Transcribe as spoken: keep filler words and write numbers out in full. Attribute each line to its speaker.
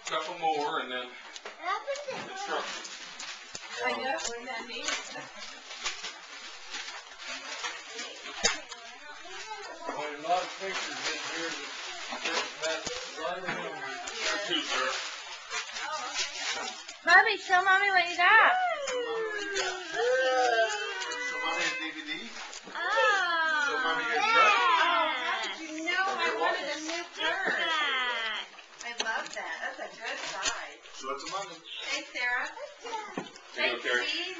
Speaker 1: couple more and then instructions.
Speaker 2: I know, wasn't that neat?
Speaker 3: Well, a lot of pictures in here that learning and
Speaker 1: There's two, sir.
Speaker 4: Bubby, show mommy what you got.
Speaker 1: So mommy has D V D.
Speaker 4: Oh.
Speaker 1: So mommy has
Speaker 2: Oh,
Speaker 1: truck.
Speaker 2: how did you know I wanted a new purse?
Speaker 4: that.
Speaker 2: I love that. That's a good size.
Speaker 1: So it's a Monday.
Speaker 2: Hey, Sarah.
Speaker 1: There you go, Terry.
Speaker 2: Cheese.